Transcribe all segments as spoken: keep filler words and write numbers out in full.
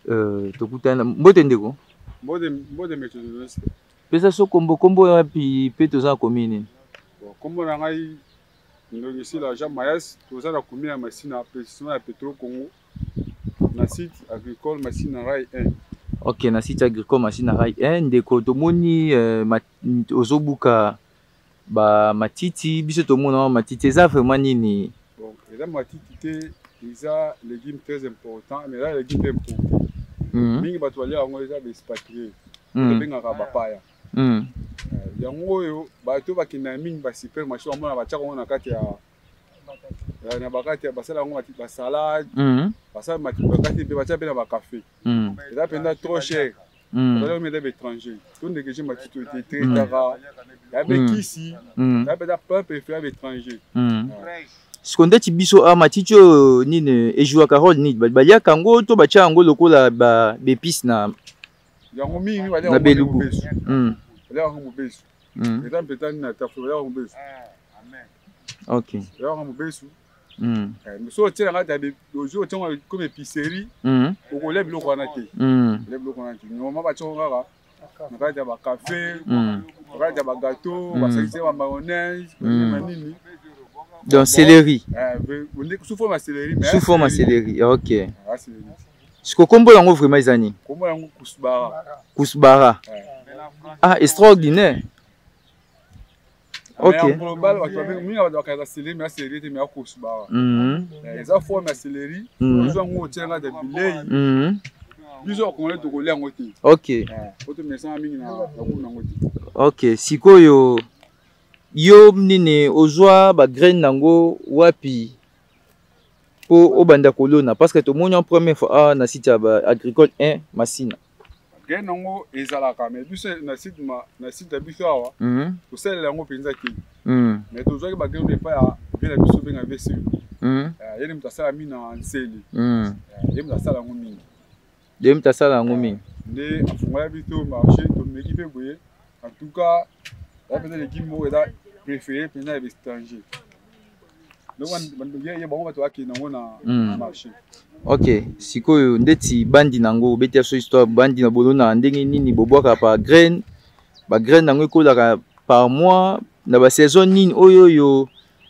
euh tokutana mbote ndeko mbote mbote méthodologie pesa so kombo kombo wapi pe toza commune kombo na ngai ndongisi la Jean Mayas toza na commune ya Masina précisément ya Petro Congo na site agricole Masina Rai un. Ok, na site agricole Masina Rai un ndeko tomoni euh, ozobuka ba matiti biso tomona matiti eza vraiment nini? Bon, eza matiti te eza légume très important mais là légume important. Mm. Mingi bato balia yango eza expatrié. Mm. Bengaka bapaya. Mm. Yango oyo bato bakina mingi ba supermarché bamona batiaka yango na kati ya na bakati ya basala yango matiti ba salade. Mm. Basala matiti bakati pe batia pe na ba café. Mm. Eza penda trop cher. Mm. Bato mettre des étrangers. Tout de que matiti était très tara. Ya be kisi. Ya be da pas préféré étranger. Mm. Sekonde ti biso a matiti oyo nini ejoua Carole nini balia kango to batia yango lokola ba épices na yango mingi balia na belubu. Mm. Balia yango mobesu. Mm. Eza peut-être na tafu balia yango mobesu. Amen. OK. Balia yango mobesu. Mm. Mais so tiens ngata de ojo tiens comme épicerie. Mm. Oko le biloko wana te. Mm. Le biloko wana te. Normalement ba tiens kaka na kati ya ba café, na kati ya ba gâteau, ba salise ba mayonnaise, ba nini. Donc céleri. Euh, sous forme de céleri. Sous forme de céleri, ok. Ce que combo yango vraiment izani. Combo yango kusbara. Kusbara. Ah, extraordinaire. Ok. En global, on va minga ba ka céleri, mais céleri te mais kusbara. Mhm. Eza forme de céleri, nous on tient de bilei. Mhm. Biso ko ngole to ko le yango te. Ok. Oto mesa mingi na ko nango te. Ok, sikoyo yo nini ozwa ba graine nango wapi po obanda kolona parce que to moni en première fois ah, na site ba agricole un Masina graine nango ezalaka mais biso na site ma na site biso awa mm to sala yango penza ki mm mais to zwa ba graine pa ya vela biso benga vesi mm yeni mtasala mina nseli mm yeni mtasala yango mingi yeni mtasala yango mingi nde afunga bito marché to meki pe boye en tout cas là peut-être l'équipe mo eza préféré pendant les étrangers. Donc on y a bon bato aki nango na marché. OK, sikoyo ndeti bandi nango betia so histoire bandi na bolona ndenge nini bobwaka pa graine ba graine nango ekolaka par mois na ba saison nini oyo yo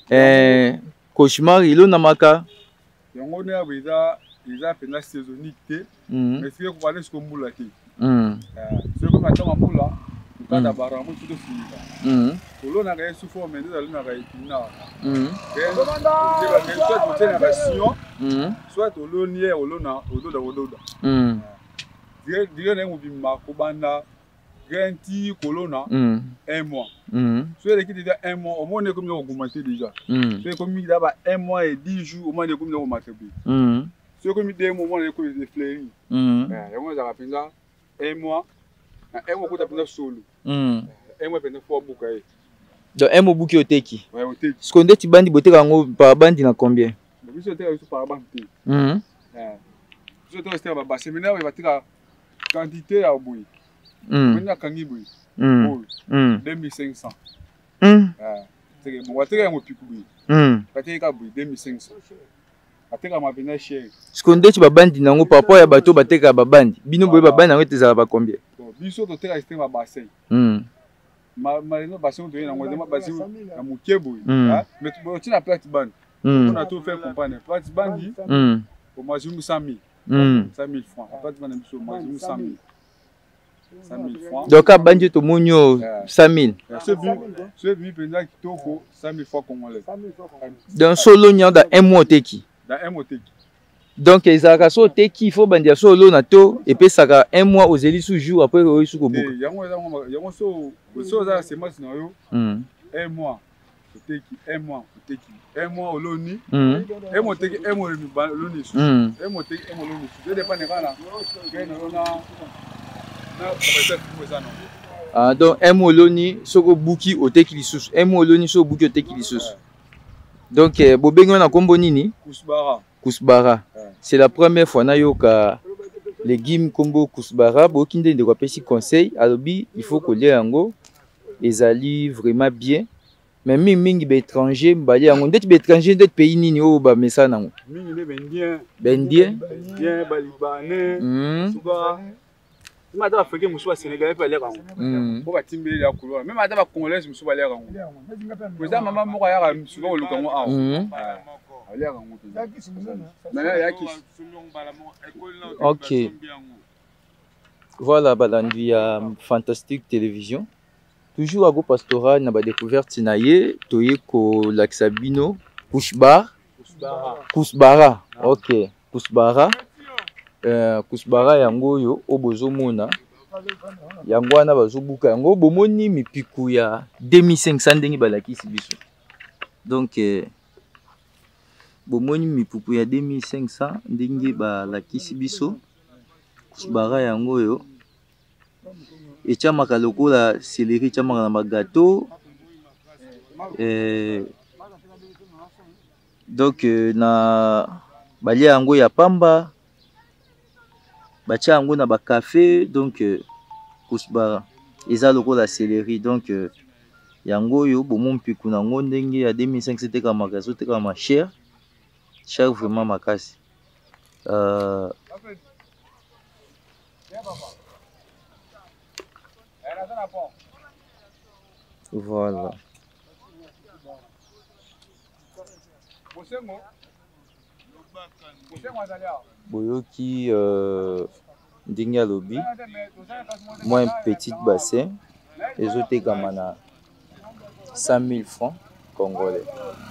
eh cauchemar ilo na maka. Yango ne abeza eza pendant saisonnique te mais c'est ko parler ce ko mbula te. Mm. Euh c'est comme attend mbula kada baramu tout de suite. Mhm. Kolona ga sous forme de la na ina. Mhm. Soit tu tiens la version. Mhm. Soit olonie olona ododa ododa. Mhm. Dire dire na mubima kobanda garantie kolona un mois. Mhm. Soit l'équipe déjà un mois au moins comme on augmenter déjà. Mhm. C'est comme d'abord un mois et dix jours au moins comme on augmenter. Mhm. C'est comme deux mois on est comme des fleuris. Mhm. Et on va faire ça un mois. Un mois pour taper solo. Mm. Un mois pendant fois bouka. Donc un mois bouki oteki. Ouais, oteki. Ce qu'on dit tu bandi boté kango par bandi na combien? Le biso oteki par bandi. Mhm. Eh. Biso to rester ba séminaire il va tika quantité ya boui. Mhm. Maintenant kangi boui. Mhm. deux mille cinq cents. Mhm. Eh. C'est bon, wateka yango piku boui. Mhm. Bateka boui deux mille cinq cents. Bateka ma bina cher. Ce qu'on dit tu ba bandi nango papa ya bato bateka ba bandi. Bino boy ba bandi nango tezala ba combien? Biso to teka système ba bassin. Mhm. Ma marino bassin to yena ngoma bassin na mukebo. Ah, mais tu na plate band. On a tout fait comprendre. Plate band dit. Mhm. Au maximum cent mille. Mhm. cent mille francs. Plate band biso au maximum cent mille. cent mille francs. Donc a bandi to monyo cent mille. Ce but, ce but pendant kitoko cent mille francs congolais. Dans solo nya dans un mois teki. Dans un mois teki. Donc ils ont so teki il faut bandia solo na to et puis ça a un mois aux élis sous jour après au sous ko buka. Yango yango so so za semence na yo. Mm. Un mois. Teki un mois teki. Un mois au loni. Mm. Un mois teki un mois loni sous. Mm. Un mois teki un mois loni sous. Ça dépend de là. Que na na na peut-être pour ça non. Ah donc un mois loni soko buki au teki li sous. Un mois loni so buki au teki li sous. Donc bobengo na kombo nini? Kusbara. Kusbara. C'est la première fois na yoka légumes combo kusbara bokinde de kopesi conseil alobi il faut que les yango ezali vraiment bien mais mingi mingi ba étranger mbali yango ndeti ba étranger ndeti pays nini o ba mesa nango mingi ne bendien bendien bendien ba libanais suba mata ba africain musu ba sénégalais pa leka ngo ko ba timbeli ya kulwa même ata ba congolais musu ba leka ngo ko za mama moko ya ka suba ko luka ngo awo leka ngo na ya ki OK. Voilà, balandi ya Fantastique Télévision. Toujours à Go Pastoral, na ba découverte naie, toye ko Laxabino, Kouchbar, Kousbara. OK, Kousbara. Euh Kousbara yango yo obozo mona. Yango wana bazobuka yango bomoni mipiku ya deux mille cinq cents ndenge balakisi biso. Donc euh, bomoni mipiku ya deux mille cinq cents ndenge balakisi biso. Kousbara yango yo et chamaka lokola céleri chamaka na gâteau euh, donc euh, na balia yango ya pamba batia yango na ba café donc euh, Kousbara eza lokola céleri donc euh, yango yo bomo mpiku nango ndenge ya deux mille cinq cents teka magazo teka ma cher cher vraiment makasi euh voilà. Boyoki euh, ndenge alobi moi un petit bassin ezoteka na cent mille francs congolais.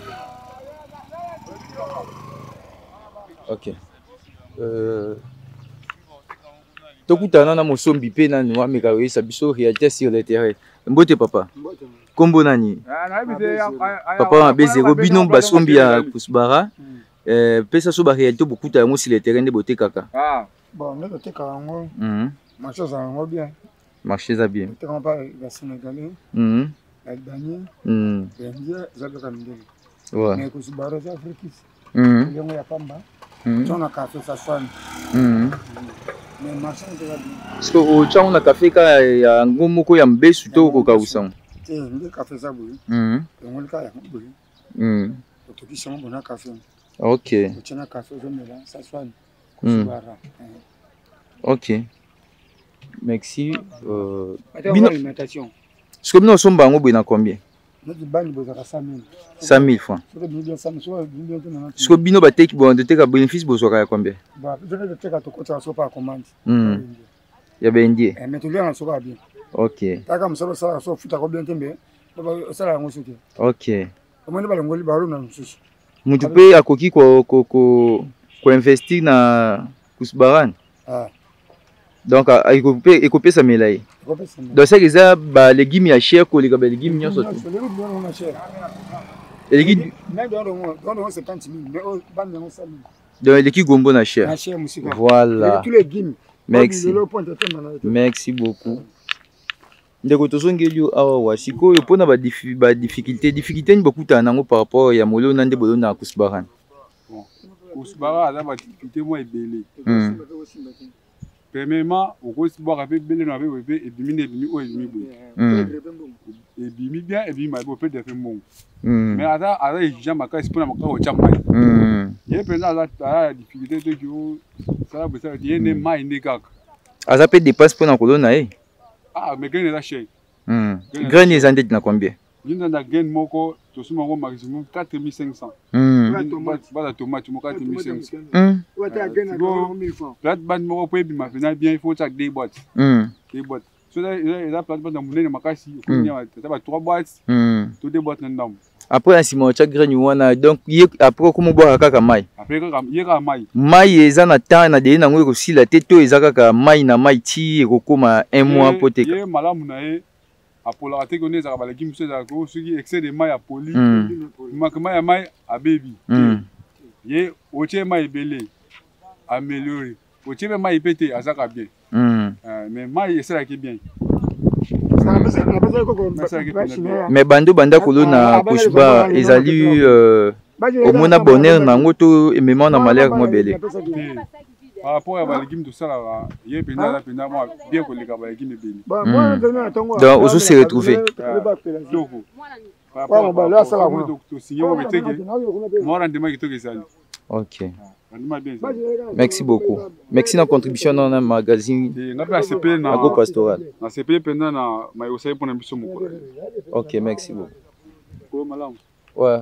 OK. Euh tokutana na mosombi pe na nwa meka yesa biso réalité sur le terrain. Mbote papa. Kombo nani? Papa mabeze robino basombi ya Kousbara. Euh pesa so ba réalité beaucoup ta yango sur le terrain de bote kaka. Ah. Bon, on est kaka yango. Mhm. Marché ça yango bien. Marché ça bien. On pas les Sénégalais. Mhm. Albanais. Mhm. Bendia zabe kamndele. Ouais. Mais Kousbara za Afrique. Mhm. Yango ya pamba. Mhm. On a café ça soin. Mhm. Mais marché on te va bien. Parce que au tchao na café ka ya ngomoko ya mbesu to ko kausa. Eh, ndé café ça boui. Mhm. On le ka ya boui. Mhm. To ki son bon café. OK. Tu na café je me là ça soin. Kousbara. OK. Merci. Euh bino alimentation. Est-ce que nous sommes bango bina combien? Nous di bani boza cent mille. cent mille francs. Est-ce que bino ba take bon de take bénéfice bozo ka combien? Ba, je vais te ka to kota so pa commande. Hmm. Ya bendie. Eh mais to lui on so ba bien. OK. Ta ka msalo sala so futa ko bien tembe. Ba sala ngo sote. OK. Omoni ba ngoli ba ro na nsusu. Mutu pe akoki ko ko ko ko investir na Kousbara. Ah. Donc il faut il faut ça melai. Donc ça que ça ba légumes ya cher ko les ba légumes nyoso. Les légumes mais dans dans cinquante mille mais ban dans cent mille. Donc les qui gombo na cher. Voilà. Tous les légumes. Merci. Merci beaucoup. Ndeko tozongeli awa wasiko yo pona ba ba difficulté difficulté ni beaucoup tanango par rapport ya molo na nde bolo na Kousbara. Bon. Kousbara a ba difficulté moi ebele. Hmm. Premièrement, au Kousbara avec belé na avec et bimi et bimi o et bimi boy. Et bimi bien et bimi bo peut faire bon. Mais ada ada jamais ka espona maka o chama. Hmm. Ye pena la la difficulté de que ça va ça dire ne mai ne kaka. Aza peut dépense pour na kolona eh. Ah, mais gain la chez. Hmm. Grain les andettes na combien? Une dans gain moko to suma ngo maximum quatre mille cinq cents. Hmm. Ba la tomate mo quatre mille cinq cents. Hmm. Ouais, ta gain na mille francs. Plate ban moko pe bi ma fina bien il faut chaque deux boîtes. Hmm. Deux boîtes. So là il a plate ban na mulene makasi, il faut nya ta ba trois boîtes. Hmm. To deux boîtes na ndam. Après asimo chaque grain wana donc après comment boire kaka mai. Après kaka yeka mai. Mai eza na temps na de na ngo ko sila teto eza kaka mai na mai ti ko koma un mois poteka. Ye malamu na e apola te ko neza ka ba légumes so za ko suki excès de mai a poli. Makama ya mai a baby. Ye oche mai belé améliorer. Oche mai pété azaka bien. Mais mai c'est là qui bien. Mais bando banda kolo na Kousbara ezali euh omona bonheur nango to emema na malheur mo belé. Par rapport à ba légumes de ça là, yé pena la pena moi bien que les ba légumes belé. Donc on se retrouver. Wa ba la sala kuna. To signer mo beteke. Mo rendement qui to que ça. OK. Merci beaucoup. Merci na contribution dans le magazine. Na C P na Agro Pastoral. Na C P pendant na ma yo sai pour na biso moko. OK, merci beaucoup. Ko malamu. Ouais.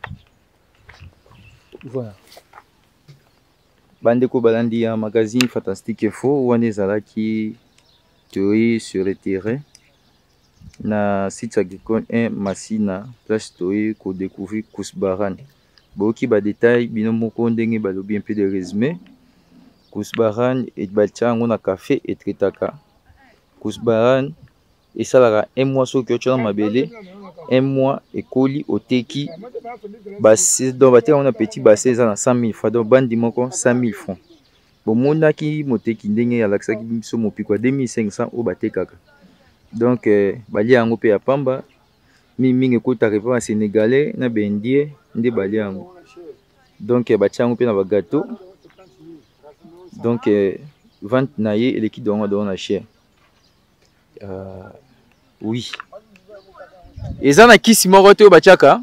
Voilà. Bandeko balandi ya magazine Fantastique Info wana ezalaki théorie sur le terrain na site agricole un Masina place théorie ko découvrir Kousbaran. Boki ba détail bino moko ndenge balobi un peu de résumé. Kousbaran et baltiango na café et tretaka. Kousbaran et ça là un mois so que tu as mabele un mois et colis au teki basse donc baté on a petit basse ça na cent mille francs donc bandi moko cent mille francs. Bon mona ki moteki ndenge ya laksa ki biso mopiko deux mille cinq cents au baté kaka. Donc euh, bali yango pe ya pamba mi mingi ko ta repa sénégalais na bendie nde bali yango. Donc euh, batia yango pe na ba gâteau. Donc euh, vente na ye et qui donga donga cher. Euh, oui. Eza na kisi moko te batiaka.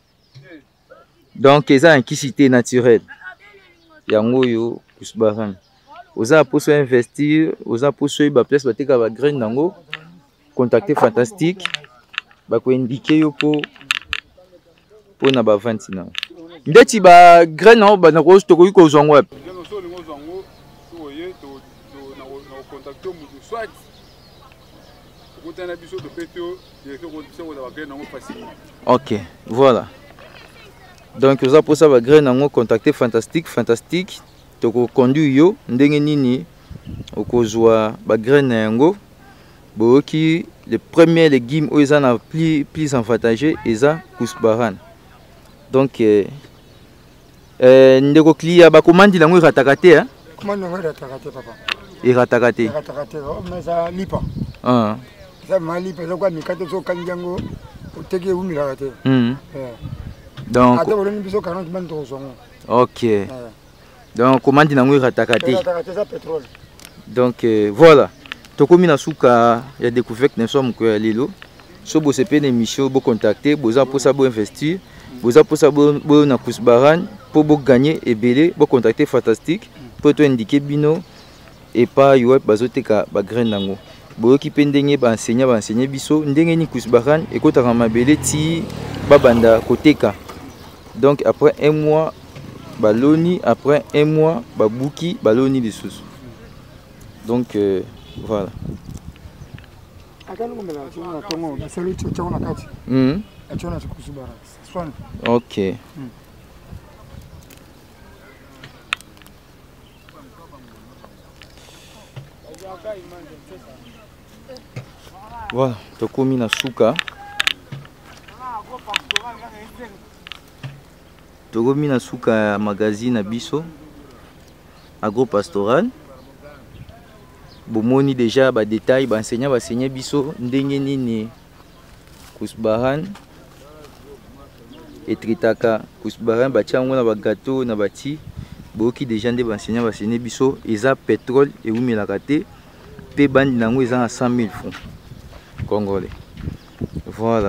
Donc eza na kisi te naturel. Yango yo Kousbaran. Oza poso investir, oza poso ba place bateka ba graine nango. Contacter Fantastique. Ba ko indiquer yo po po na ba vente na. Ndeti ba graine nango ba na ko to ko ko zongo wapi. OK, voilà. Donc vous avez pour ça va graine contacter Fantastique Fantastique to ko conduire yo ndenge nini okozwa ba graine yango boki le premier légume où ils en a plus plus avantageux eza Kousbaran. Donc euh euh ndeko clia ba commande lango ratakate hein. Commande lango ratakate papa. Et ratakate. Ratakate mais ça lipa. Ah. Ça mali parce que mikato so kanjango oteke umira kate. Mhm. Donc ata boloni biso quarante man to zongo. OK. Donc commande nango ratakate. Ratakate ça pétrole. Donc euh, voilà. Tokomi na suka ya découverte na somme ko lelo. So bo sepe na émission bo contacter, bo za pour ça bo investir, bo za pour ça bo na Kousbaran pour bo gagner et belé, bo contacter Fantastique pour to indiquer bino et pas yo bazoteka ba graine nango. Boyoki pe ndenge ba enseigner ba enseigner biso ndenge ni Kousbaran et kota mabele ti babanda koteka. Donc après un mois baloni, après un mois babuki baloni les sous. Donc euh, voilà. Mmh. OK. Mmh. Voilà, tokomi na suka. Tokomi na suka magazine biso Agro Pastoral. Bomoni déjà ba détail ba enseignant ba enseigner biso ndenge nini Kousbaran et tritaka Kousbaran ba tiango na ba gâteau na bati boki déjà nde ba enseignant ba enseigner biso eza pétrole et umilaka te pe bandi nango eza na cent mille francs congolais. Voilà.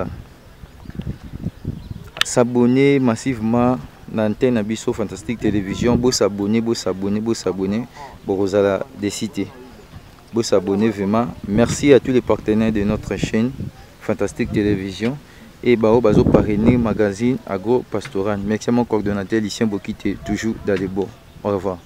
S'abonner massivement na antenne na biso Fantastique Télévision, bo s'abonner, bo s'abonner, bo s'abonner, bo rozala des cités. Vous s'abonner vraiment. Merci à tous les partenaires de notre chaîne Fantastique Télévision et Bao Bazo parrainé magazine Agro Pastoral. Merci à mon coordonnateur Lucien Bokite, toujours dans les beaux. Au revoir.